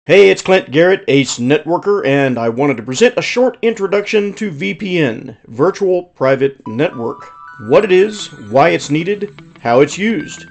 Hey, it's Clint Garrett, Ace Networker, and I wanted to present a short introduction to VPN, Virtual Private Network. What it is, why it's needed, how it's used.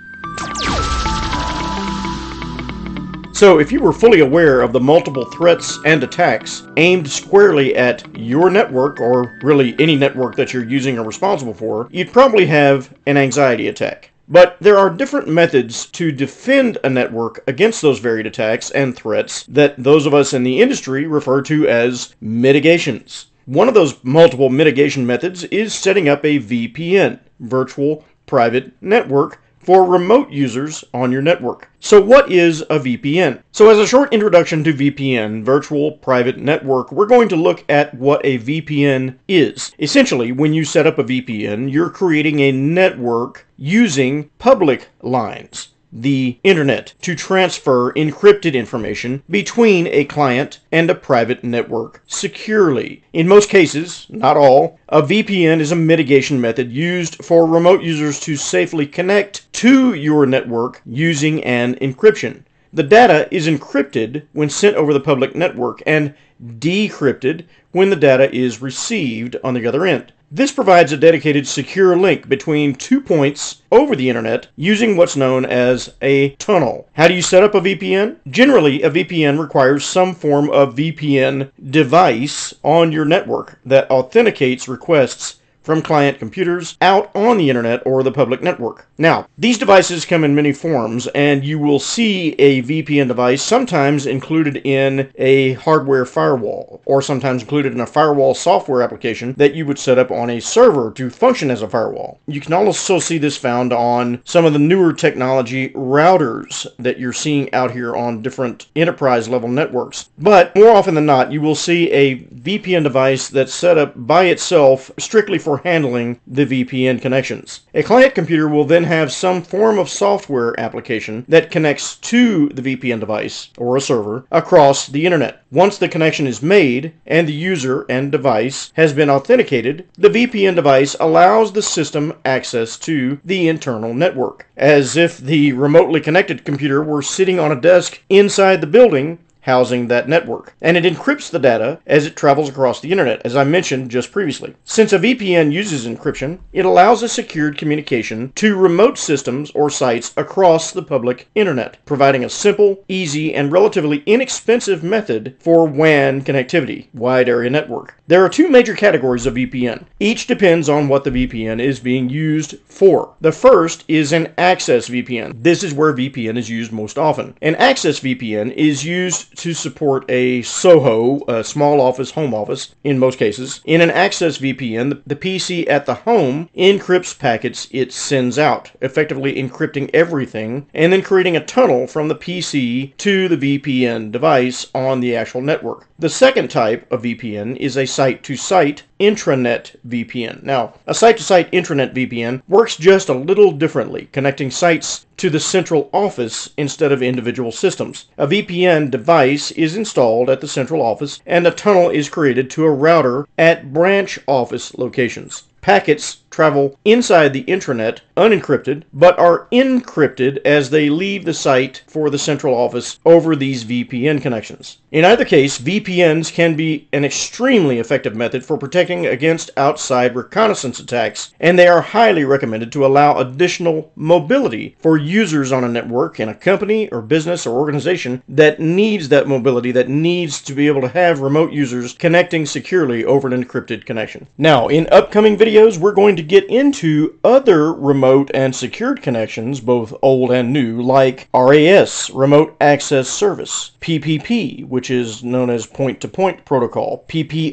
So, if you were fully aware of the multiple threats and attacks aimed squarely at your network, or really any network that you're using or responsible for, you'd probably have an anxiety attack. But there are different methods to defend a network against those varied attacks and threats that those of us in the industry refer to as mitigations. One of those multiple mitigation methods is setting up a VPN, Virtual Private Network, for remote users on your network. So what is a VPN? So as a short introduction to VPN, Virtual Private Network, we're going to look at what a VPN is. Essentially, when you set up a VPN, you're creating a network using public lines, the internet, to transfer encrypted information between a client and a private network securely. In most cases, not all, a VPN is a mitigation method used for remote users to safely connect to your network using an encryption. The data is encrypted when sent over the public network and decrypted when the data is received on the other end. This provides a dedicated secure link between two points over the internet using what's known as a tunnel. How do you set up a VPN? Generally, a VPN requires some form of VPN device on your network that authenticates requests from client computers out on the internet or the public network. Now, these devices come in many forms, and you will see a VPN device sometimes included in a hardware firewall, or sometimes included in a firewall software application that you would set up on a server to function as a firewall. You can also see this found on some of the newer technology routers that you're seeing out here on different enterprise level networks. But more often than not, you will see a VPN device that's set up by itself strictly for handling the VPN connections. A client computer will then have some form of software application that connects to the VPN device or a server across the internet. Once the connection is made and the user and device has been authenticated, the VPN device allows the system access to the internal network, as if the remotely connected computer were sitting on a desk inside the building housing that network, and it encrypts the data as it travels across the internet, as I mentioned just previously. Since a VPN uses encryption, it allows a secured communication to remote systems or sites across the public internet, providing a simple, easy, and relatively inexpensive method for WAN connectivity, wide area network. There are two major categories of VPN. Each depends on what the VPN is being used for. The first is an access VPN. This is where VPN is used most often. An access VPN is used to support a SOHO, a small office, home office, in most cases. In an access VPN, the PC at the home encrypts packets it sends out, effectively encrypting everything, and then creating a tunnel from the PC to the VPN device on the actual network. The second type of VPN is a site-to-site intranet VPN. Now, a site-to-site intranet VPN works just a little differently, connecting sites to the central office instead of individual systems. A VPN device is installed at the central office, and a tunnel is created to a router at branch office locations. Packets travel inside the intranet unencrypted, but are encrypted as they leave the site for the central office over these VPN connections. In either case, VPNs can be an extremely effective method for protecting against outside reconnaissance attacks, and they are highly recommended to allow additional mobility for users on a network in a company or business or organization that needs that mobility, that needs to be able to have remote users connecting securely over an encrypted connection. Now, in upcoming videos, we're going to get into other remote and secured connections, both old and new, like RAS, Remote Access Service, PPP, which is known as point-to-point protocol,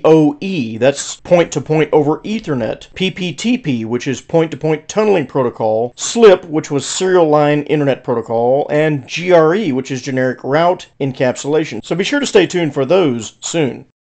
PPoE, that's point-to-point over Ethernet, PPTP, which is point-to-point tunneling protocol, SLIP, which was serial line internet protocol, and GRE, which is generic route encapsulation. So be sure to stay tuned for those soon.